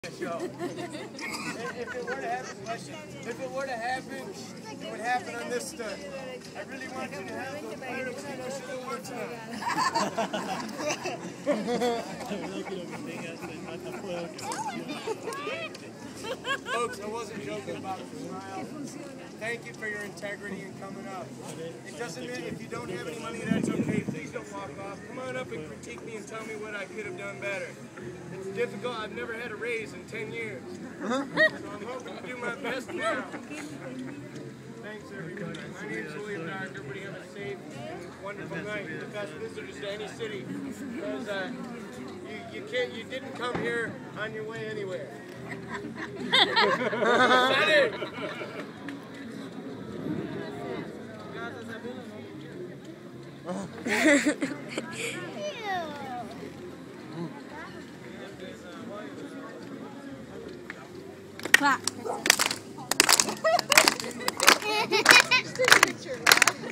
Show. If it were to happen, it would happen on this stunt. I really want you to have the fire extinguisher over tonight. Folks, I wasn't joking about the smile. Thank you for your integrity and coming up. It doesn't mean if you don't have any money, that's okay. Please don't walk off. Come on up and critique me and tell me what I could have done better. It's difficult. I've never had a raise in 10 years. So I'm hoping to do my best now. Thanks, everybody. My name's William Dark. Everybody have a safe and wonderful night. The best visitors to any city. Because you didn't come here on your way anywhere. Is that it? Clap. Just take a picture.